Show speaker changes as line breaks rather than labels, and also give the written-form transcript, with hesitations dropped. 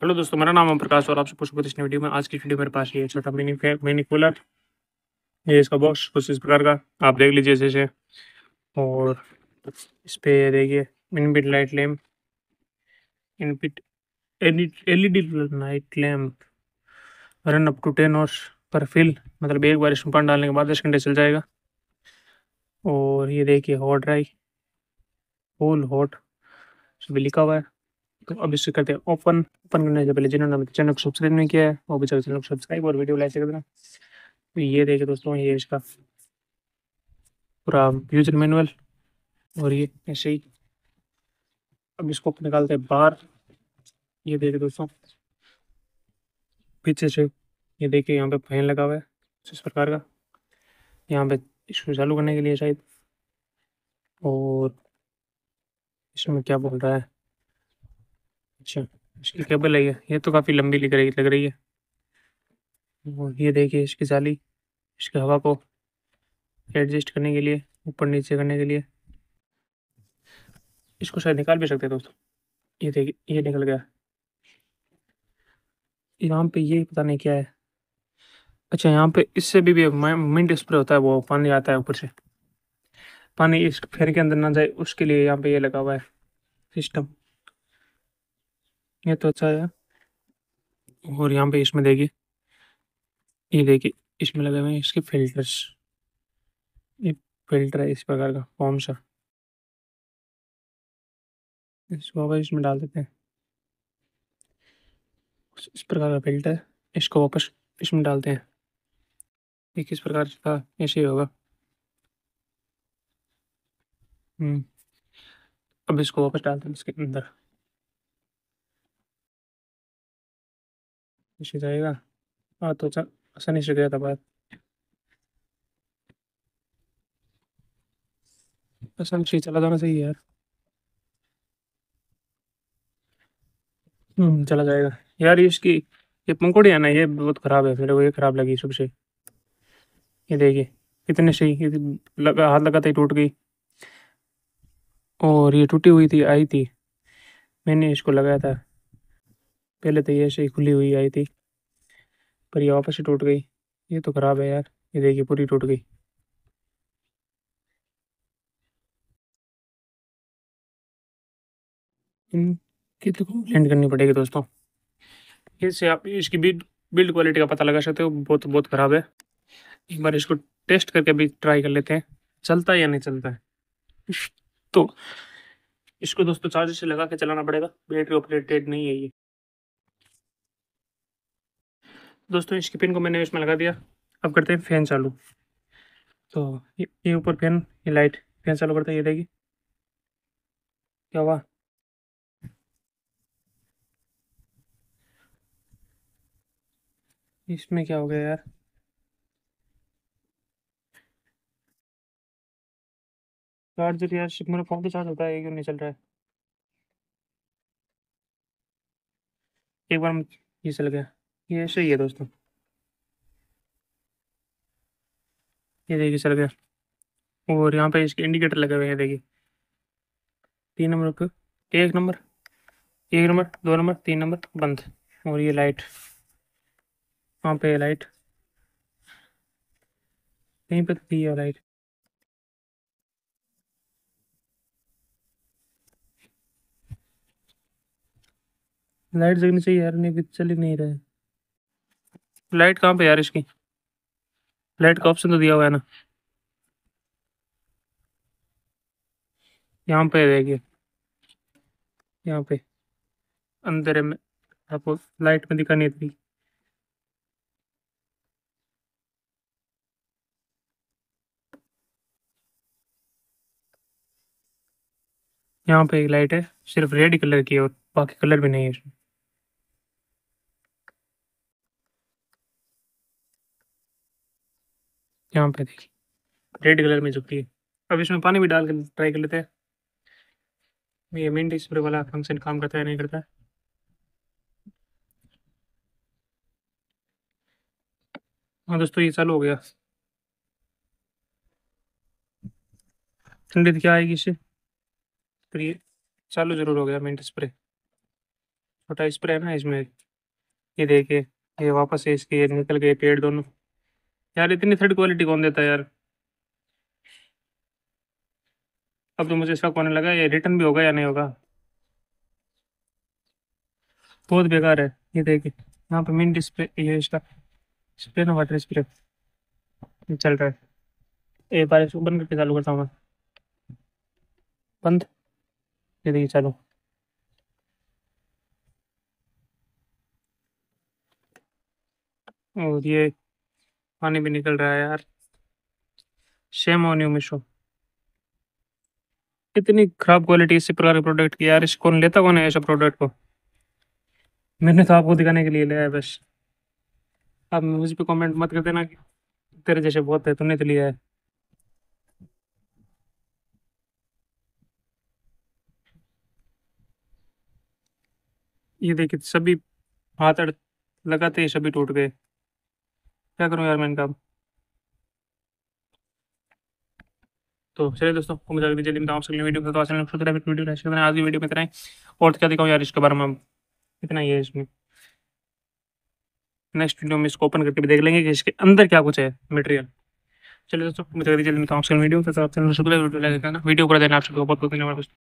Hello दोस्तों, मेरा नाम है प्रकाश और आपसे पूछूंगा इस वीडियो में। आज की वीडियो मेरे पास ये छोटा मिनी कूलर। ये इसका बॉक्स कुछ इस प्रकार का आप देख लीजिए जैसे। और इस पे ये देखिए, inbuilt light lamp, inbuilt LED night lamp, run up to 10 hours per fill, मतलब एक बार इसमें पानी डालने के बाद 10 घंटे चल जाएगा। और ये देखिए हॉट ड्राई, कूल हॉट सभी लिखा हुआ है। तो अब इससे करते हैं ओपन। ओपन करने से पहले जिन्होंने अभी चैनल को सब्सक्राइब नहीं किया है वो भी चैनल को सब्सक्राइब और वीडियो लाइक कर देना। तो ये देखिए दोस्तों, ये इसका पूरा यूजर मैनुअल। और ये ऐसे ही अब इसको निकालते हैं बाहर। ये देखिए दोस्तों, पीछे से ये देखिए यहाँ पे फैन लगा हुआ है इस प्रकार का, यहाँ पे इसको चालू करने के लिए शायद। और इसमें क्या बोल रहा है, अच्छा इसकी केबल है ये तो काफ़ी लंबी लग रही है। और ये देखिए इसकी जाली, इसकी हवा को एडजस्ट करने के लिए, ऊपर नीचे करने के लिए। इसको शायद निकाल भी सकते हैं दोस्तों। ये देखिए ये निकल गया। यहाँ पे ये पता नहीं क्या है। अच्छा, यहाँ पे इससे भी मिंट स्प्रे होता है, वो पानी आता है ऊपर से, पानी इस फेर के अंदर ना जाए उसके लिए यहाँ पे ये लगा हुआ है सिस्टम। ये तो अच्छा है। और यहाँ पे इसमें देखिए, ये देखिए इसमें लगे हुए हैं इसके फिल्टर्स। ये फिल्टर है इस प्रकार का कौन सा, इसको वापस इसमें डाल देते हैं। इस प्रकार का फिल्टर है, इसको वापस इसमें डालते हैं। ये किस प्रकार का ऐसे ही होगा। हम्म। अब इसको वापस डालते हैं इसके अंदर, इसे जाएगा। हाँ तो आसानी से गया था बात, आसानी से चला जाना चाहिए यार। चला जाएगा। यार ये इसकी ये पंखुड़ी है ना, ये बहुत खराब है, मेरे को ये खराब लगी सबसे। ये देखिए कितने सही, ये हाथ लगाते ही टूट गई। और ये टूटी हुई थी आई थी, मैंने इसको लगाया था पहले, तो ये ऐसे ही खुली हुई आई थी, पर ये वापस से टूट गई। ये तो खराब है यार। ये देखिए पूरी टूट गई। इनकी तो कंप्लेंट करनी पड़ेगी दोस्तों। इससे आप इसकी बिल्ड बिल्ड क्वालिटी का पता लगा सकते हो, बहुत बहुत खराब है। एक बार इसको टेस्ट करके भी ट्राई कर लेते हैं, चलता है या नहीं चलता है। तो इसको दोस्तों चार्जर से लगा के चलाना पड़ेगा, बैटरी ऑपरेटेड नहीं है ये। दोस्तों इसकी पिन को मैंने इसमें लगा दिया। अब करते हैं फैन चालू। तो ये ऊपर फैन, ये लाइट, फैन चालू करते हैं। ये देखिए क्या हुआ। इसमें क्या हो गया यार। चार्जर यार, मेरा फोन तो चार्ज होता है, ये क्यों नहीं चल रहा है। एक बार ये चल गया। ये ऐसे ही है दोस्तों। ये देखिए चल गया। और यहाँ पे इसके इंडिकेटर लगे हुए हैं देखिए, 3 नंबर पे, 1 नंबर, 1 नंबर, 2 नंबर, 3 नंबर बंद। और ये लाइट, वहाँ पे लाइट, कहीं पे तो दी है लाइट। लाइट जगनी चाहिए यार, नहीं भी चल ही नहीं रहा है। लाइट कहाँ पे यार इसकी, लाइट का ऑप्शन तो दिया हुआ है ना। यहाँ पे देखिए, यहाँ पे अंधेरे में आपको लाइट में दिखा नहीं थी। यहाँ पे एक लाइट है, सिर्फ रेड कलर की है और बाकी कलर भी नहीं है इसमें। यहाँ पे देखिए रेड कलर में झुकी है। अब इसमें पानी भी डाल के ट्राई कर लेते हैं, ये मिंट स्प्रे वाला फंक्शन काम करता है नहीं करता है। हाँ दोस्तों, ये चालू हो गया। ठंडी तो क्या आएगी इससे, पर ये चालू जरूर हो गया मिंट स्प्रे। छोटा स्प्रे है ना इसमें, ये देखिए, ये वापस से इसके ये निकल गए पेड़ दोनों। यार इतनी थर्ड क्वालिटी कौन देता है यार। अब तो मुझे इसका होने लगा, ये रिटर्न भी होगा या नहीं होगा। बहुत बेकार है। ये देखिए, यहाँ पे मिनी डिस्प्ले, ये इसका स्प्रे ना, वाटर स्प्रे चल रहा है। एक बार इसको बंद करके चालू करता हूँ मैं। बंद। ये देखिए चालू। और ये पानी भी निकल रहा है यार। Shame on you Meesho. इतनी खराब क्वालिटी इसी प्रकार के प्रोडक्ट की यार, इस कौन लेता, कौन है ऐसा प्रोडक्ट को। मैंने तो आपको दिखाने के लिए लिया है बस। आप मुझ पे कमेंट मत कर देना कि तेरे जैसे बहुत है, तूने तो लिया है। ये देखिए सभी हाथ लगाते ही सभी टूट गए। क्या करूं यार मैं इनका। तो चलिए दोस्तों, उम्मीद है कि जल्दी मिलता हूँ आपसे अगली वीडियो में। तो आज की वीडियो में इतना ही। और तो क्या दिखाऊं यार इसके बारे में। इतना ही है इसमें। नेक्स्ट वीडियो में इसको ओपन करके भी देख लेंगे कि इसके अंदर क्या कुछ है मटेरियल। चलिए दोस्तों, उम्मीद है कि जल्दी मिलता हूँ आपसे अगली वीडियो में। तो आप चैनल को सब्सक्राइब वीडियो लगेगा ना, वीडियो कर देना। आप सबको बहुत बहुत धन्यवाद।